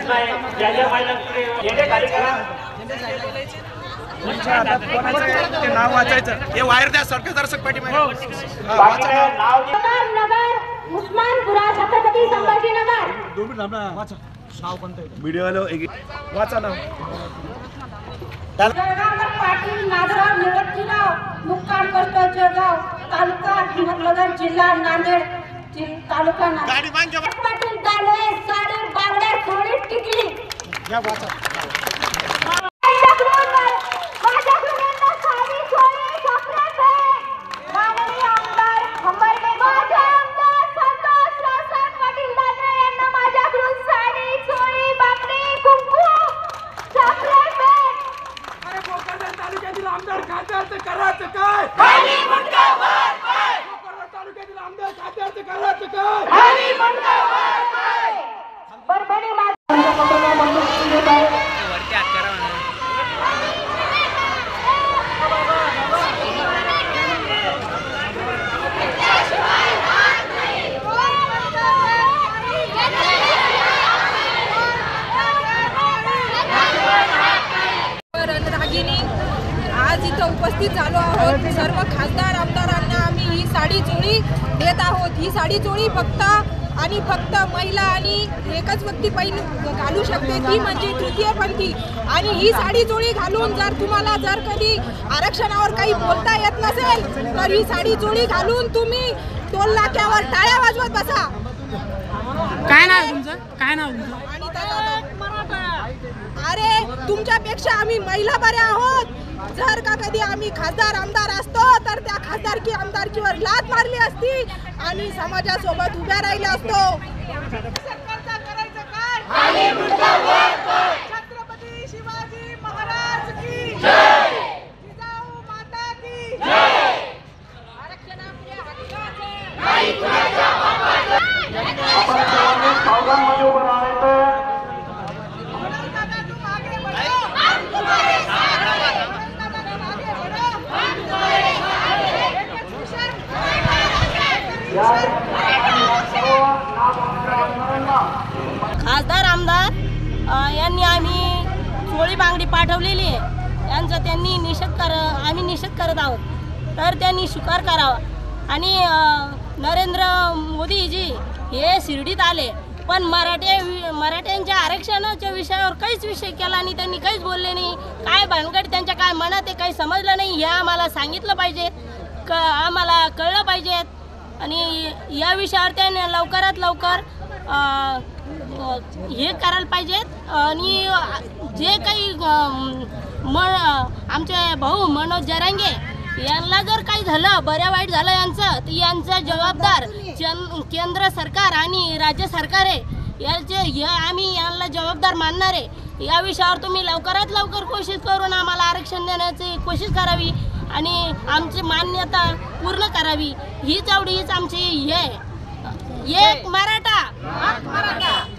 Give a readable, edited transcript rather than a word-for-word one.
नाही ज्या महिलांकडे येणे खाली करा ते नाव वाचायचं हे वायर द्या सरकार दर्शक पाठी नगर उस्मानपुरा छत्रपती संभाजीनगर मीडियावाला वाचा नाव पाटील नादराव निवृत्तीराव मुक्काम पोस्ट जळगाव तालुका हिंमतनगर जिल्हा नांदेड तालुका नांदेड पाटील दानवे साडी बांगड्या सोडी टिकली या वाचा आमदार खासदारचं करायचं काय तालुक्यातील आमदार खासदारचं करायचं काय आज इथं उपस्थित झालो आहोत। सर्व खासदार आमदारांना आम्ही ही साडी चोळी देत आहोत। ही साडी चोळी फक्त आणि फक्त महिला आणि एकच व्यक्ती घालू शकते, ती म्हणजे तृतीयपंथी। आणि ही साडी चोळी घालून जर तुम्हाला जर कधी आरक्षणावर काही बोलता येत नसेल तर ही साडी चोळी घालून तुम्ही टोल नाक्यावर टाळ्या वाजवत बसा। काय नाव तुमचं? काय नाव तुमचं? अरे तुमच्यापेक्षा आम्ही महिला बऱ्या आहोत। जर का कधी आम्ही खासदार आमदार असतो तर त्या खासदारकी आमदारकीवर लात मारली असती आणि समाजासोबत उभ्या राहिले असतो। सरकारचा करायचं काय? छत्रपती शिवाजी महाराज की जय, जिजाऊ माता की जय। आरक्षण आपल्या हक्काचे, नाही कुणाच्या बापाचे। सावधानमध्ये उभं राहायचं खासदार आमदार यांनी आम्ही चोळी बांगडी पाठवलेली आहे, यांचा त्यांनी आम्ही निषेध करत आहोत। तर त्यांनी स्वीकार करावा। आणि नरेंद्र मोदीजी हे शिर्डीत आले पण मराठ्यांच्या आरक्षणाच्या विषयावर काहीच विषय केला नाही, त्यांनी काहीच बोलले नाही। काय भानगड त्यांच्या काय मनात आहे काही समजलं नाही, हे आम्हाला सांगितलं पाहिजे, आम्हाला कळलं पाहिजे। आणि या विषयावर त्याने लवकरात लवकर हे करायला पाहिजेत। आणि जे काही आमचे भाऊ मनोज जरांगे यांना जर काही झालं बऱ्या वाईट झालं यांचं तर यांचा जबाबदार केंद्र सरकार आणि राज्य सरकार आहे। आम्ही यांना जबाबदार मानणार आहे। या विषयावर तुम्ही लवकरात लवकर कोशिश करून आम्हाला आरक्षण देण्याची कोशिश करावी आणि आमची मान्यता पूर्ण करावी। हीच आमची हे एक मराठा।